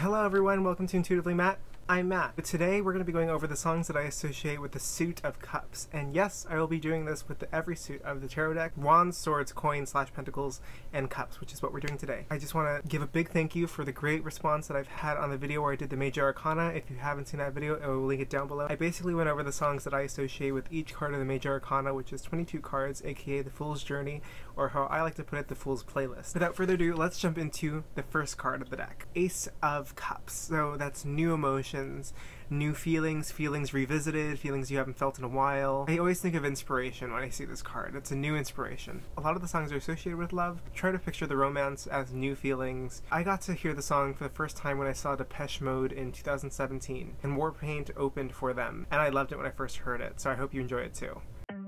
Hello everyone, welcome to Intuitively Matt. I'm Matt, but today we're going to be going over the songs that I associate with the suit of cups. And yes, I will be doing this with every suit of the tarot deck: wands, swords, coins, / pentacles, and cups, which is what we're doing today. I just want to give a big thank you for the great response that I've had on the video where I did the major arcana. If you haven't seen that video, I will link it down below. I basically went over the songs that I associate with each card of the major arcana, which is 22 cards, aka the Fool's Journey, or how I like to put it, the Fool's Playlist. Without further ado, let's jump into the first card of the deck. Ace of Cups. So that's new emotions, new feelings, feelings revisited, feelings you haven't felt in a while. I always think of inspiration when I see this card. It's a new inspiration. A lot of the songs are associated with love. Try to picture the romance as new feelings. I got to hear the song for the first time when I saw Depeche Mode in 2017, and Warpaint opened for them, and I loved it when I first heard it, so I hope you enjoy it too.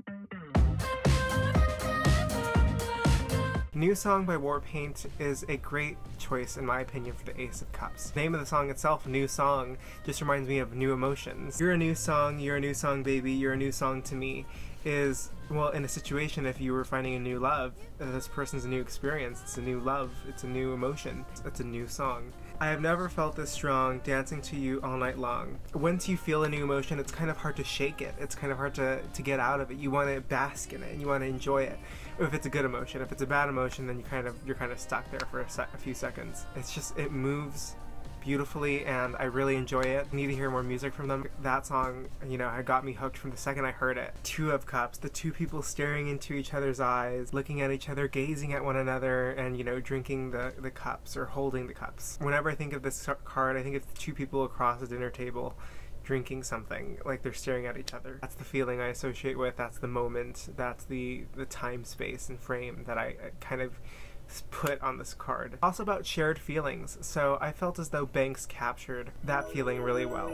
New Song by Warpaint is a great choice in my opinion for the Ace of Cups. The name of the song itself, New Song, just reminds me of new emotions. You're a new song baby, you're a new song to me, is, well, in a situation if you were finding a new love, this person's a new experience, it's a new love, it's a new emotion, it's a new song. I have never felt this strong, dancing to you all night long. Once you feel a new emotion, it's kind of hard to shake it. It's kind of hard to get out of it. You want to bask in it and you want to enjoy it. If it's a good emotion. If it's a bad emotion, then you're kind of stuck there for a few seconds. It's just, it moves beautifully and I really enjoy it. I need to hear more music from them. That song, you know, it got me hooked from the second I heard it. Two of Cups, the two people staring into each other's eyes, looking at each other, gazing at one another, and, you know, drinking the cups or holding the cups. Whenever I think of this card, I think of the two people across the dinner table drinking something, like they're staring at each other. That's the feeling I associate with, that's the moment, that's the time, space, and frame that I kind of put on this card. Also about shared feelings, so I felt as though Banks captured that feeling really well.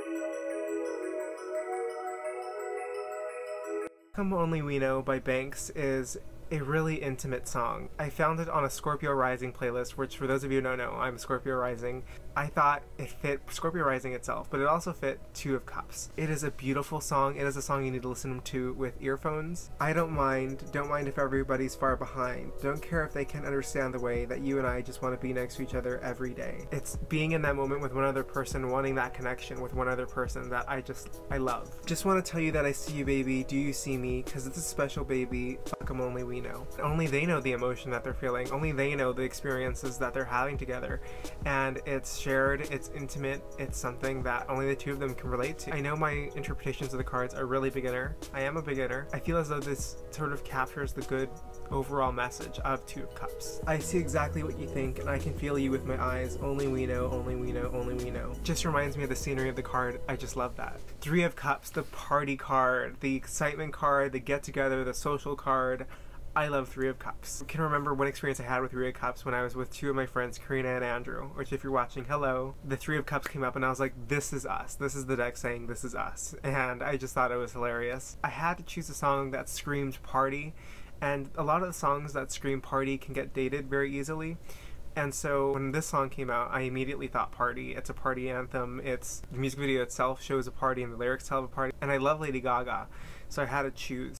Come Only We Know by Banks is a really intimate song. I found it on a Scorpio Rising playlist, which for those of you who don't know, I'm Scorpio Rising. I thought it fit Scorpio Rising itself, but it also fit Two of Cups. It is a beautiful song. It is a song you need to listen to with earphones. I don't mind if everybody's far behind. Don't care if they can't understand the way that you and I just want to be next to each other every day. It's being in that moment with one other person, wanting that connection with one other person that I love. Just want to tell you that I see you, baby. Do you see me? Because it's a special baby. Fuck 'em, only we know. Only they know the emotion that they're feeling. Only they know the experiences that they're having together. And it's shared, it's intimate, it's something that only the two of them can relate to. I know my interpretations of the cards are really beginner. I am a beginner. I feel as though this sort of captures the good overall message of Two of Cups. I see exactly what you think and I can feel you with my eyes. Only we know, only we know, only we know. Just reminds me of the scenery of the card. I just love that. Three of Cups, the party card, the excitement card, the get together, the social card. I love Three of Cups. I can remember one experience I had with Three of Cups when I was with two of my friends, Karina and Andrew, which if you're watching, hello. The Three of Cups came up and I was like, this is us. This is the deck saying this is us. And I just thought it was hilarious. I had to choose a song that screamed party, and a lot of the songs that scream party can get dated very easily. And so when this song came out, I immediately thought party. It's a party anthem. The music video itself shows a party and the lyrics tell of a party. And I love Lady Gaga, so I had to choose.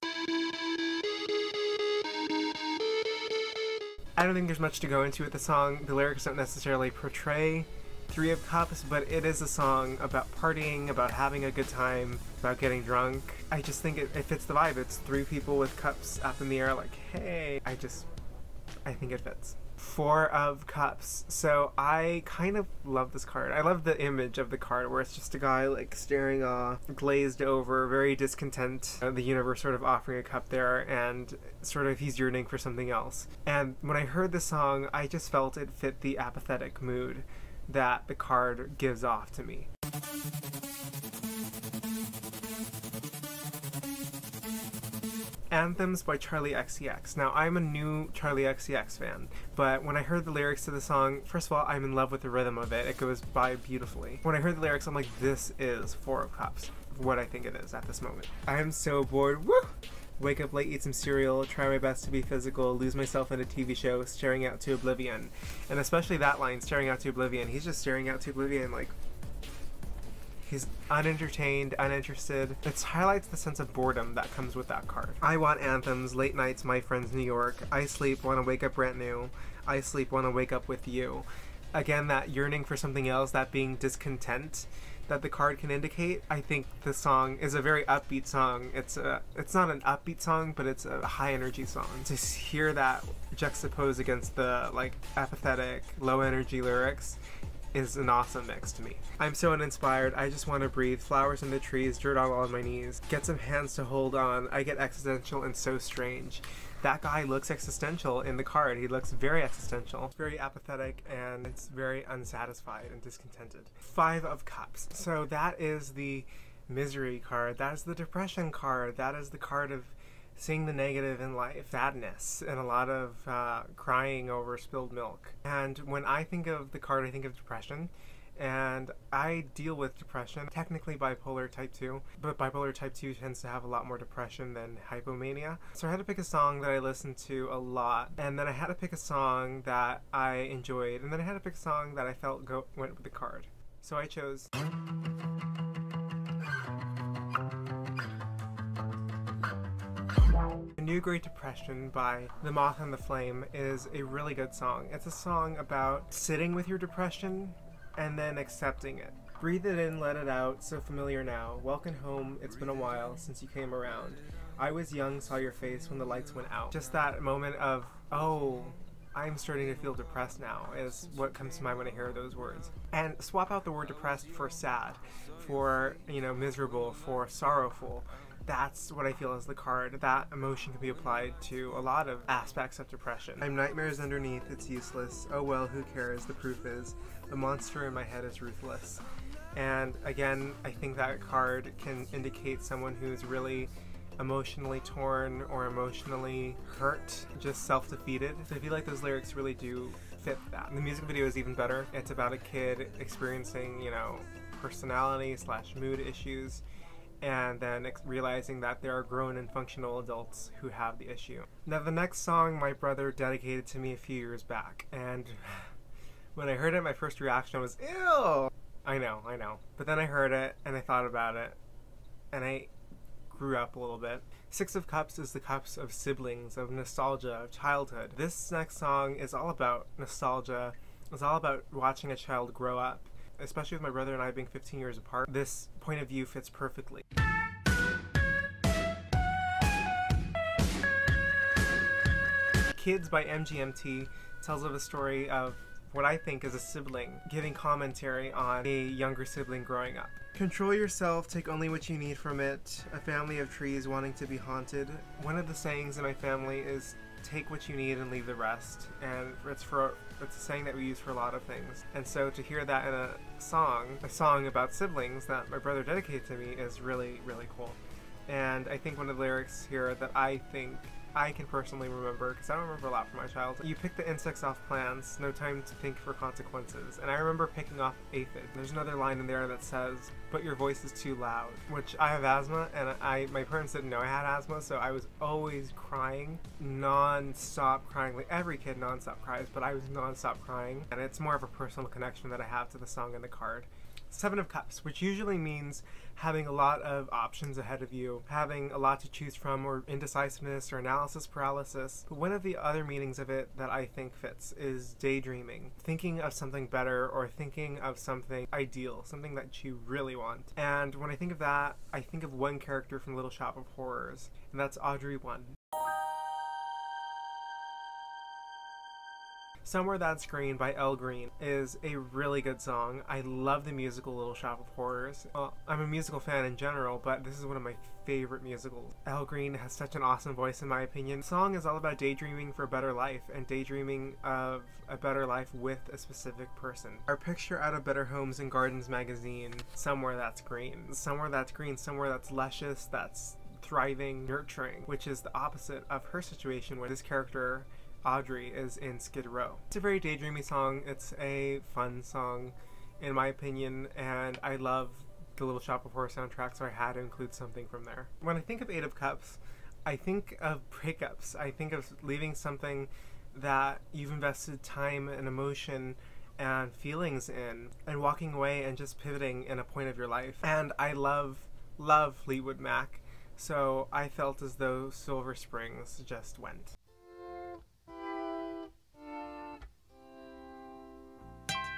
I don't think there's much to go into with the song. The lyrics don't necessarily portray Three of Cups, but it is a song about partying, about having a good time, about getting drunk. I just think it fits the vibe. It's three people with cups up in the air like, hey. I think it fits. Four of Cups. So I kind of love this card. I love the image of the card where it's just a guy like staring off, glazed over, very discontent. The universe sort of offering a cup there and sort of he's yearning for something else. And when I heard the song, I just felt it fit the apathetic mood that the card gives off to me. Anthems by Charli XCX. Now, I'm a new Charli XCX fan, but when I heard the lyrics to the song, first of all, I'm in love with the rhythm of it. It goes by beautifully. When I heard the lyrics, I'm like, this is Four of Cups, what I think it is at this moment. I am so bored. Woo! Wake up late, eat some cereal, try my best to be physical, lose myself in a TV show, staring out to oblivion. And especially that line, staring out to oblivion. He's just staring out to oblivion like, he's unentertained, uninterested. It highlights the sense of boredom that comes with that card. I want anthems, late nights, my friends, New York. I sleep, want to wake up brand new. I sleep, want to wake up with you. Again, that yearning for something else, that being discontent that the card can indicate. I think the song is a very upbeat song. It's not an upbeat song, but it's a high energy song. To hear that juxtaposed against the like apathetic, low energy lyrics is an awesome mix to me. I'm so uninspired. I just want to breathe. Flowers in the trees, dirt all on my knees. Get some hands to hold on. I get existential and so strange. That guy looks existential in the card. He looks very existential. It's very apathetic and it's very unsatisfied and discontented. 5 of Cups. So that is the misery card. That is the depression card. That is the card of seeing the negative in life, sadness, and a lot of crying over spilled milk. And when I think of the card, I think of depression. And I deal with depression, technically bipolar type 2, but bipolar type 2 tends to have a lot more depression than hypomania. So I had to pick a song that I listened to a lot, and then I had to pick a song that I enjoyed, and then I had to pick a song that I felt went with the card. So I chose New Great Depression by The Moth and the Flame is a really good song. It's a song about sitting with your depression and then accepting it. Breathe it in, let it out, so familiar now. Welcome home, it's been a while since you came around. I was young, saw your face when the lights went out. Just that moment of, oh, I'm starting to feel depressed now, is what comes to mind when I hear those words. And swap out the word depressed for sad, for, miserable, for sorrowful. That's what I feel is the card. That emotion can be applied to a lot of aspects of depression. I'm nightmares underneath, it's useless. Oh well, who cares, the proof is. The monster in my head is ruthless. And again, I think that card can indicate someone who's really emotionally torn or emotionally hurt, just self-defeated. So I feel like those lyrics really do fit that. The music video is even better. It's about a kid experiencing, personality/mood issues, and then realizing that there are grown and functional adults who have the issue. Now the next song my brother dedicated to me a few years back, and when I heard it, my first reaction was, ew! I know. But then I heard it, and I thought about it, and I grew up a little bit. 6 of Cups is the cups of siblings, of nostalgia, of childhood. This next song is all about nostalgia. It's all about watching a child grow up. Especially with my brother and I being 15 years apart, this point of view fits perfectly. Kids by MGMT tells of a story of what I think is a sibling giving commentary on a younger sibling growing up. Control yourself, take only what you need from it. A family of trees wanting to be haunted. One of the sayings in my family is take what you need and leave the rest, and it's a saying that we use for a lot of things. And so to hear that in a song about siblings that my brother dedicated to me is really, really cool. And I think one of the lyrics here that I think I can personally remember, because I don't remember a lot from my childhood. You pick the insects off plants, no time to think for consequences. And I remember picking off aphid. There's another line in there that says, but your voice is too loud. Which I have asthma, and my parents didn't know I had asthma, so I was always crying, non-stop crying. Like every kid non-stop cries, but I was non-stop crying. And it's more of a personal connection that I have to the song and the card. 7 of Cups, which usually means having a lot of options ahead of you, having a lot to choose from, or indecisiveness or analysis paralysis. But one of the other meanings of it that I think fits is daydreaming, thinking of something better or thinking of something ideal, something that you really want. And when I think of that, I think of one character from Little Shop of Horrors, and that's Audrey 1. Somewhere That's Green by Elle Green is a really good song. I love the musical Little Shop of Horrors. Well, I'm a musical fan in general, but this is one of my favorite musicals. Elle Green has such an awesome voice in my opinion. The song is all about daydreaming for a better life and daydreaming of a better life with a specific person. Our picture out of Better Homes and Gardens magazine, Somewhere That's Green. Somewhere that's green, somewhere that's luscious, that's thriving, nurturing, which is the opposite of her situation where this character Audrey is in Skid Row. It's a very daydreamy song. It's a fun song in my opinion, and I love the Little Shop of Horrors soundtrack, so I had to include something from there. When I think of 8 of Cups, I think of breakups. I think of leaving something that you've invested time and emotion and feelings in, and walking away and just pivoting in a point of your life. And I love Fleetwood Mac, so I felt as though Silver Springs just went.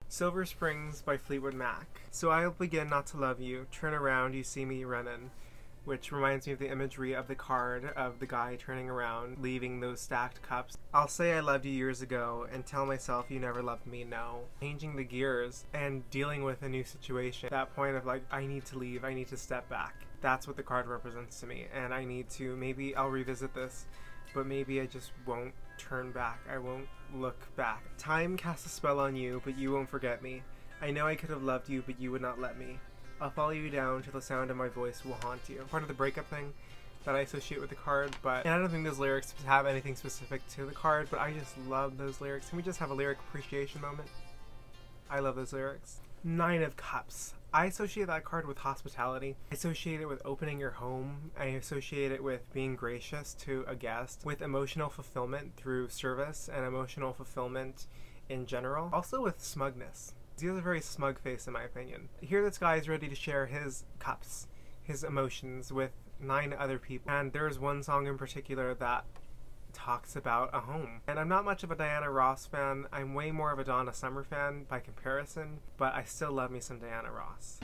Silver Springs by Fleetwood Mac. So I'll begin not to love you, turn around, you see me runnin', which reminds me of the imagery of the card of the guy turning around, leaving those stacked cups. I'll say I loved you years ago and tell myself you never loved me, no. Changing the gears and dealing with a new situation. That point of like, I need to leave, I need to step back. That's what the card represents to me, and I need to, maybe I'll revisit this, but maybe I just won't turn back. I won't look back. Time casts a spell on you, but you won't forget me. I know I could have loved you, but you would not let me. I'll follow you down till the sound of my voice will haunt you. Part of the breakup thing that I associate with the card, and I don't think those lyrics have anything specific to the card, but I just love those lyrics. Can we just have a lyric appreciation moment? I love those lyrics. Nine of Cups. I associate that card with hospitality. I associate it with opening your home. I associate it with being gracious to a guest, with emotional fulfillment through service and emotional fulfillment in general. Also with smugness. He has a very smug face in my opinion. Here this guy is ready to share his cups, his emotions with 9 other people. And there's one song in particular that talks about a home. And I'm not much of a Diana Ross fan. I'm way more of a Donna Summer fan by comparison, but I still love me some Diana Ross.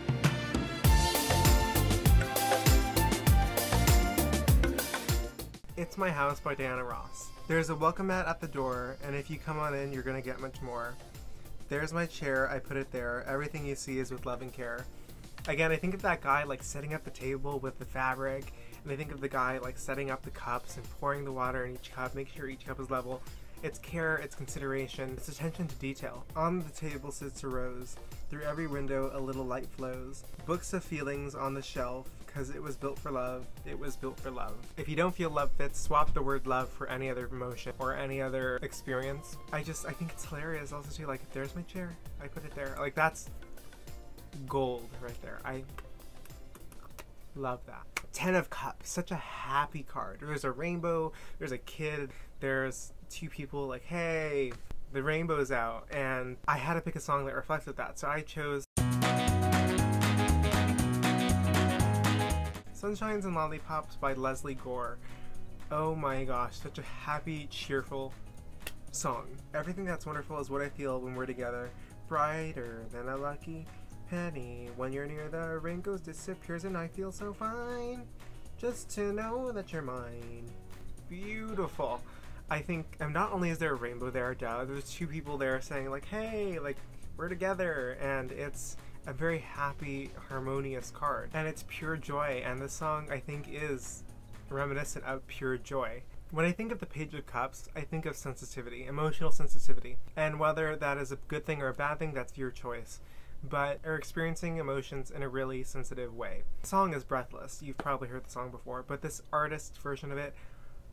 It's My House by Diana Ross. There's a welcome mat at the door, and if you come on in, you're gonna get much more. There's my chair, I put it there. Everything you see is with love and care. Again, I think of that guy like setting up the table with the fabric, and I think of the guy like setting up the cups and pouring the water in each cup, make sure each cup is level. It's care, it's consideration, it's attention to detail. On the table sits a rose. Through every window a little light flows. Books of feelings on the shelf, cause it was built for love, it was built for love. If you don't feel love fits, swap the word love for any other emotion or any other experience. I think it's hilarious also too, like, there's my chair, I put it there. Like, that's gold right there. I love that. 10 of Cups, such a happy card. There's a rainbow, there's a kid, there's 2 people like, hey, the rainbow's out, and I had to pick a song that reflected that, so I chose Sunshines and Lollipops by Leslie Gore. Oh my gosh, such a happy, cheerful song. Everything that's wonderful is what I feel when we're together. Brighter than a lucky penny. When you're near, the rain goes, disappears, and I feel so fine. Just to know that you're mine. Beautiful. I think, and not only is there a rainbow there, there's 2 people there saying like, hey, like, we're together, and it's a very happy, harmonious card, and it's pure joy, and this song I think is reminiscent of pure joy. When I think of the Page of Cups, I think of sensitivity, emotional sensitivity, and whether that is a good thing or a bad thing, that's your choice, but are experiencing emotions in a really sensitive way. The song is Breathless. You've probably heard the song before, but this artist version of it,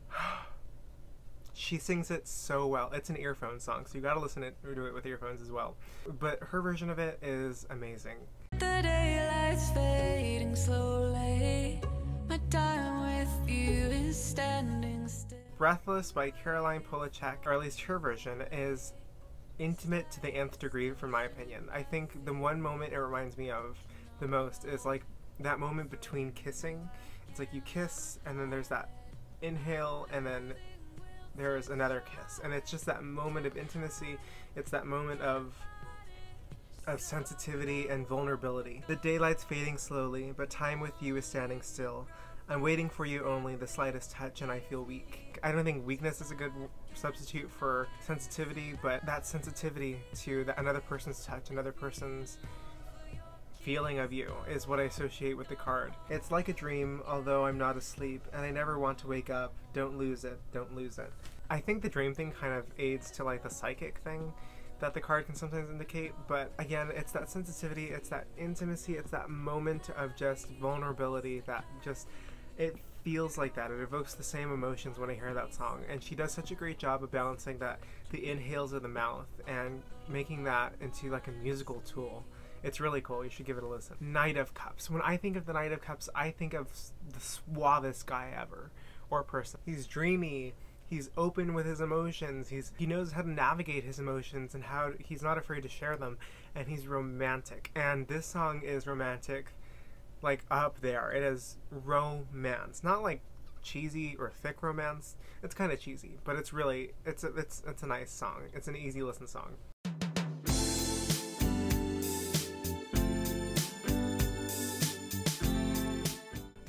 she sings it so well. It's an earphone song, so you gotta listen to it with earphones as well. But her version of it is amazing. The daylight's fading slowly. My time with you is standing still. Breathless by Caroline Polachek, or at least her version, is intimate to the nth degree from my opinion. I think the one moment it reminds me of the most is like that moment between kissing. It's like you kiss and then there's that inhale and then there's another kiss, and it's just that moment of intimacy. It's that moment of sensitivity and vulnerability. The daylight's fading slowly, but time with you is standing still. I'm waiting for you only, the slightest touch, and I feel weak. I don't think weakness is a good substitute for sensitivity, but that sensitivity to another person's touch, another person's feeling of you is what I associate with the card. It's like a dream, although I'm not asleep, and I never want to wake up. Don't lose it, don't lose it. I think the dream thing kind of aids to like the psychic thing that the card can sometimes indicate, but again, it's that sensitivity, it's that intimacy, it's that moment of just vulnerability that just, it feels like that. It evokes the same emotions when I hear that song, and she does such a great job of balancing that, the inhales of the mouth, and making that into like a musical tool. It's really cool. You should give it a listen. Knight of Cups. When I think of the Knight of Cups, I think of the suavest guy ever, or person. He's dreamy. He's open with his emotions. He knows how to navigate his emotions and how he's not afraid to share them. And he's romantic. And this song is romantic, like up there. It is romance, not like cheesy or thick romance. It's kind of cheesy, but it's really it's a nice song. It's an easy listen song.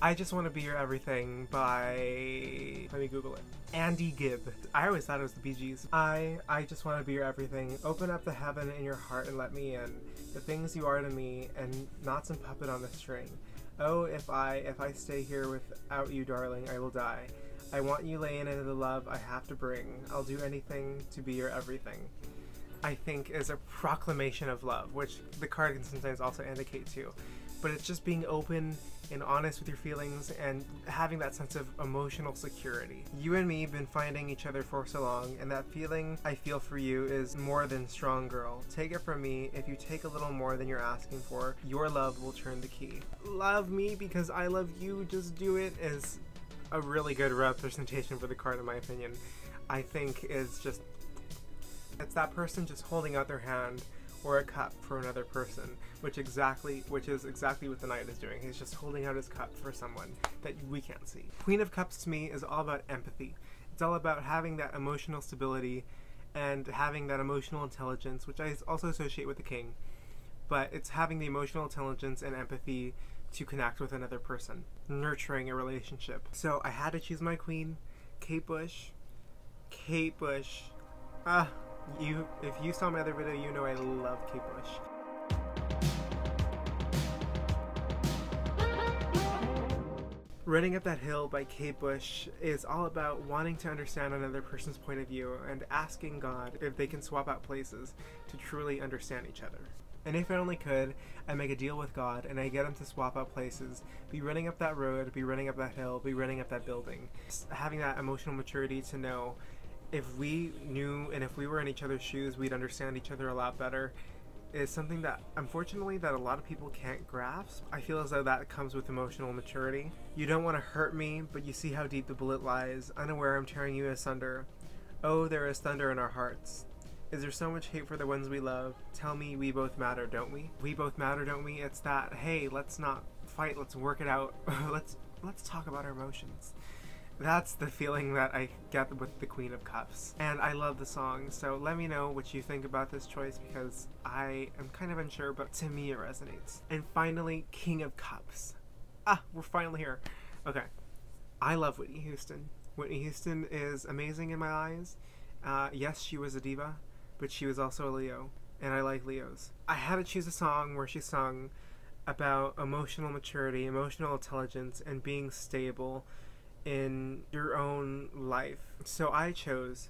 I Just Want to Be Your Everything by, let me Google it, Andy Gibb. I always thought it was the Bee Gees. I just want to be your everything. Open up the heaven in your heart and let me in. The things you are to me, and not some puppet on a string. Oh, if I stay here without you, darling, I will die. I want you laying into the love I have to bring. I'll do anything to be your everything. I think is a proclamation of love, which the card can sometimes also indicate too. But it's just being open and honest with your feelings and having that sense of emotional security. You and me have been finding each other for so long, and that feeling I feel for you is more than strong, girl. Take it from me, if you take a little more than you're asking for, your love will turn the key. Love me because I love you, just do it is a really good representation for the card in my opinion. I think it's that person just holding out their hand or a cup for another person, which is exactly what the Knight is doing. He's just holding out his cup for someone that we can't see. Queen of Cups to me is all about empathy. It's all about having that emotional stability and having that emotional intelligence, which I also associate with the King. But it's having the emotional intelligence and empathy to connect with another person, nurturing a relationship. So I had to choose my queen, Kate Bush. Kate Bush. If you saw my other video, you know I love Kate Bush. Running Up That Hill by Kate Bush is all about wanting to understand another person's point of view and asking God if they can swap out places to truly understand each other. And if I only could, I make a deal with God and I get him to swap out places, be running up that road, be running up that hill, be running up that building. Just having that emotional maturity to know if we knew and if we were in each other's shoes, we'd understand each other a lot better, is something that, unfortunately, that a lot of people can't grasp. I feel as though that comes with emotional maturity. You don't want to hurt me, but you see how deep the bullet lies, unaware I'm tearing you asunder. Oh, there is thunder in our hearts. Is there so much hate for the ones we love? Tell me we both matter, don't we? We both matter, don't we? It's that, hey, let's not fight, let's work it out. let's talk about our emotions. That's the feeling that I get with the Queen of Cups. And I love the song, so let me know what you think about this choice because I am kind of unsure, but to me it resonates. And finally, King of Cups. We're finally here. Okay. I love Whitney Houston. Whitney Houston is amazing in my eyes. Yes, she was a diva, but she was also a Leo, and I like Leos. I had to choose a song where she sung about emotional maturity, emotional intelligence, and being stable in your own life. So I chose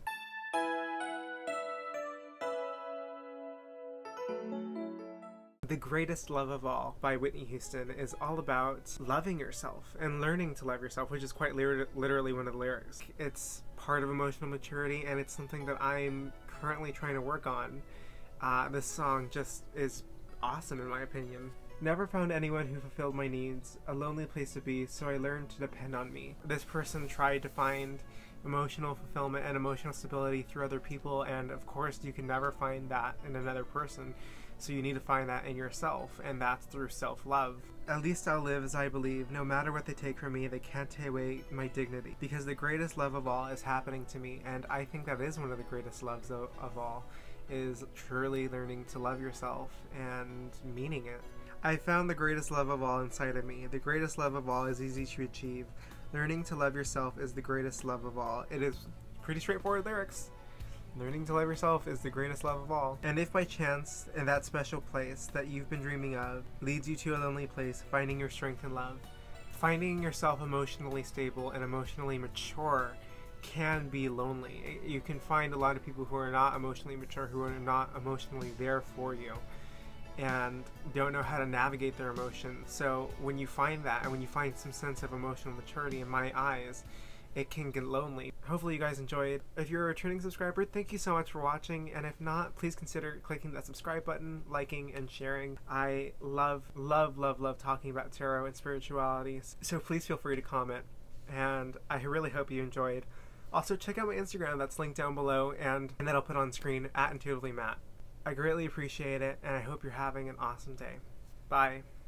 The Greatest Love of All by Whitney Houston is all about loving yourself and learning to love yourself, which is quite literally one of the lyrics. It's part of emotional maturity and it's something that I'm currently trying to work on. This song just is awesome in my opinion. Never found anyone who fulfilled my needs, a lonely place to be, so I learned to depend on me. This person tried to find emotional fulfillment and emotional stability through other people, and of course you can never find that in another person, so you need to find that in yourself, and that's through self-love. At least I'll live as I believe, no matter what they take from me, they can't take away my dignity, because the greatest love of all is happening to me, and I think that is one of the greatest loves of all, is truly learning to love yourself and meaning it. I found the greatest love of all inside of me. The greatest love of all is easy to achieve. Learning to love yourself is the greatest love of all. It is pretty straightforward lyrics. Learning to love yourself is the greatest love of all. And if by chance, in that special place that you've been dreaming of, leads you to a lonely place, finding your strength in love, finding yourself emotionally stable and emotionally mature can be lonely. You can find a lot of people who are not emotionally mature, who are not emotionally there for you, and don't know how to navigate their emotions. So when you find that, and when you find some sense of emotional maturity in my eyes, it can get lonely. Hopefully you guys enjoyed. If you're a returning subscriber, thank you so much for watching, and if not, please consider clicking that subscribe button, liking, and sharing. I love talking about tarot and spirituality, so please feel free to comment, and I really hope you enjoyed. Also, check out my Instagram, that's linked down below, and that I'll put on screen, @IntuitivelyMatt. I greatly appreciate it, and I hope you're having an awesome day. Bye.